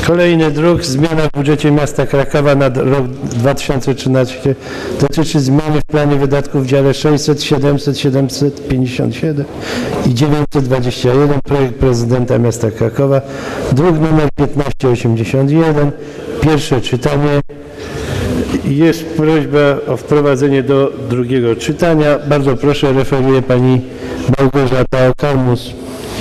Kolejny druk, zmiana w budżecie miasta Krakowa na rok 2013 dotyczy zmiany w planie wydatków w dziale 600, 700, 757 i 921, projekt prezydenta miasta Krakowa, druk nr 1581, pierwsze czytanie. Jest prośba o wprowadzenie do drugiego czytania. Bardzo proszę, referuje pani Małgorzata Okalmus.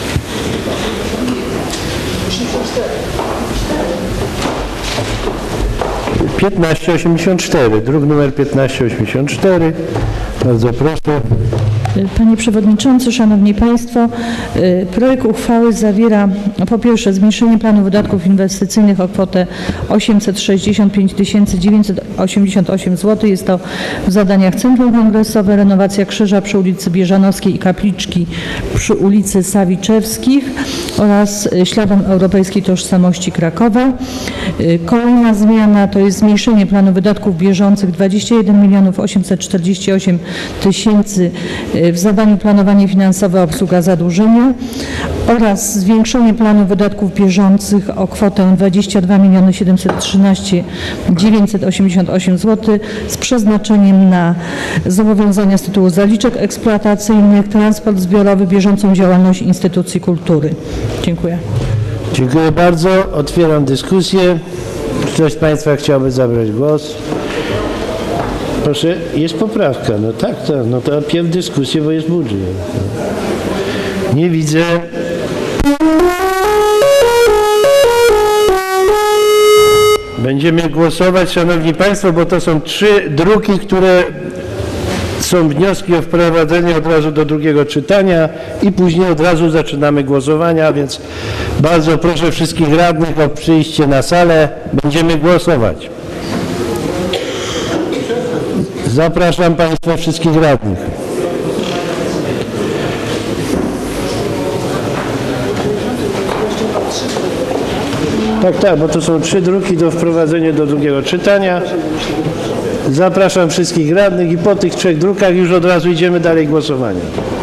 Druk numer 1584. Bardzo proszę. Panie Przewodniczący, Szanowni Państwo, projekt uchwały zawiera po pierwsze zmniejszenie planu wydatków inwestycyjnych o kwotę 865 988 zł. Jest to w zadaniach Centrum Kongresowe, renowacja krzyża przy ulicy Bieżanowskiej i kapliczki przy ulicy Sawiczewskich oraz śladem europejskiej tożsamości Krakowa. Kolejna zmiana to jest zmniejszenie planu wydatków bieżących 21 848 000 w zadaniu planowanie finansowe obsługa zadłużenia oraz zwiększenie planu wydatków bieżących o kwotę 22 713 988 zł z przeznaczeniem na zobowiązania z tytułu zaliczek eksploatacyjnych, transport zbiorowy, bieżącą działalność instytucji kultury. Dziękuję. Dziękuję bardzo. Otwieram dyskusję. Czy ktoś z Państwa chciałby zabrać głos? Proszę, jest poprawka. No tak, no to pierw dyskusję, bo jest budżet. Nie widzę. Będziemy głosować, Szanowni Państwo, bo to są 3 druki, które są wnioski o wprowadzenie od razu do drugiego czytania i później od razu zaczynamy głosowania, więc bardzo proszę wszystkich radnych o przyjście na salę. Będziemy głosować. Zapraszam Państwa wszystkich radnych. Tak, bo to są 3 druki do wprowadzenia do drugiego czytania. Zapraszam wszystkich radnych i po tych 3 drukach już od razu idziemy dalej głosowania.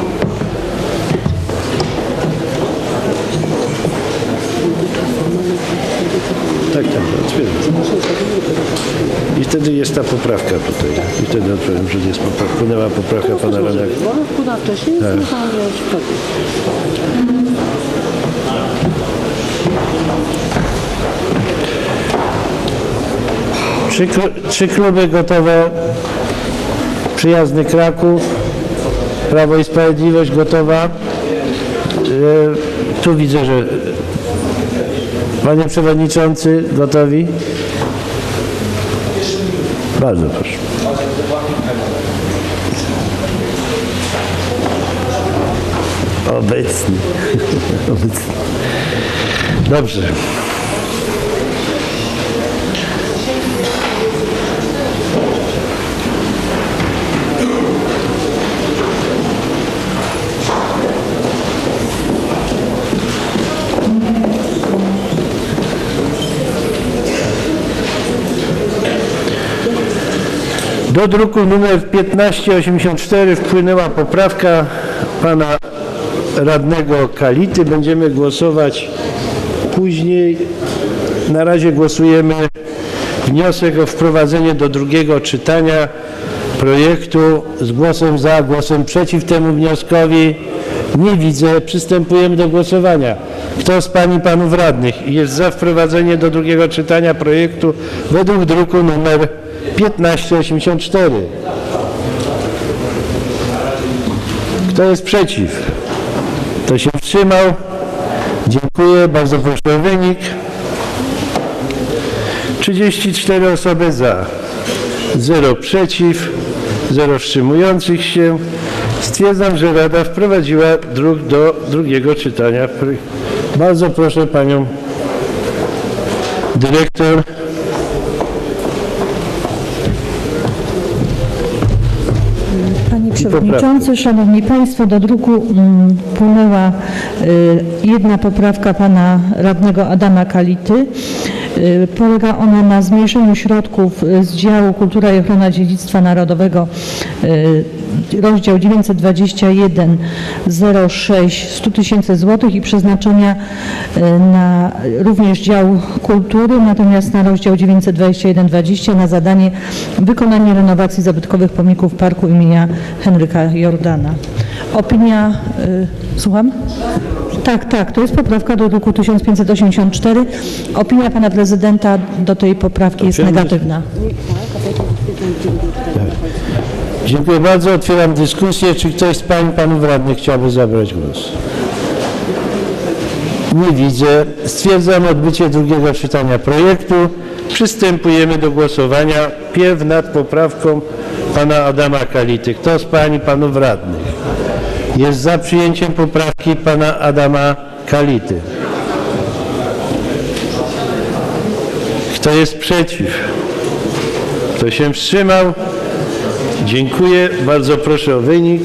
Tak, otwieram. I wtedy jest ta poprawka tutaj. I wtedy odpowiem, że jest poprawka. Płynęła poprawka pana radnego. Wcześniej Trzy kluby gotowe. Przyjazny Kraków. Prawo i Sprawiedliwość gotowa. Tu widzę, że panie przewodniczący gotowi. Bardzo proszę. Obecny. Dobrze. Do druku nr 1584 wpłynęła poprawka pana radnego Kality. Będziemy głosować później. Na razie głosujemy wniosek o wprowadzenie do drugiego czytania projektu z głosem za, głosem przeciw temu wnioskowi. Nie widzę. Przystępujemy do głosowania. Kto z pań i panów radnych jest za wprowadzeniem do drugiego czytania projektu według druku nr 1584? Kto jest przeciw? Kto się wstrzymał? Dziękuję. Bardzo proszę o wynik. 34 osoby za, 0 przeciw, 0 wstrzymujących się. Stwierdzam, że Rada wprowadziła druk do drugiego czytania. Bardzo proszę panią dyrektor. Panie Przewodniczący, Szanowni Państwo, do druku wpłynęła jedna poprawka pana radnego Adama Kality. Polega ona na zmniejszeniu środków z działu Kultura i Ochrona Dziedzictwa Narodowego rozdział 92106 100 000 złotych i przeznaczenia na również dział kultury, natomiast na rozdział 92120 na zadanie wykonanie renowacji zabytkowych pomników parku imienia Henryka Jordana. Opinia, słucham? Tak, to jest poprawka do druku 1584. Opinia pana prezydenta do tej poprawki jest negatywna. Dziękuję bardzo. Otwieram dyskusję. Czy ktoś z pań i panów radnych chciałby zabrać głos? Nie widzę. Stwierdzam odbycie drugiego czytania projektu. Przystępujemy do głosowania. Pierw nad poprawką pana Adama Kality. Kto z pań i panów radnych jest za przyjęciem poprawki pana Adama Kality? Kto jest przeciw? Kto się wstrzymał? Dziękuję. Bardzo proszę o wynik.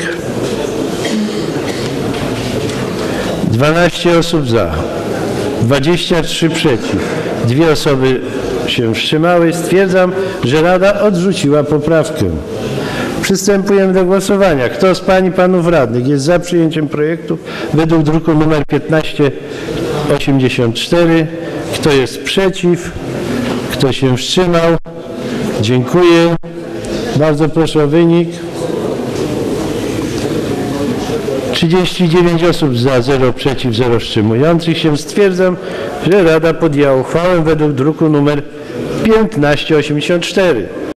12 osób za, 23 przeciw, 2 osoby się wstrzymały. Stwierdzam, że Rada odrzuciła poprawkę. Przystępujemy do głosowania. Kto z pań i panów radnych jest za przyjęciem projektu według druku nr 1584? Kto jest przeciw? Kto się wstrzymał? Dziękuję. Bardzo proszę o wynik. 39 osób za, 0 przeciw, 0 wstrzymujących się. Stwierdzam, że Rada podjęła uchwałę według druku nr 1584.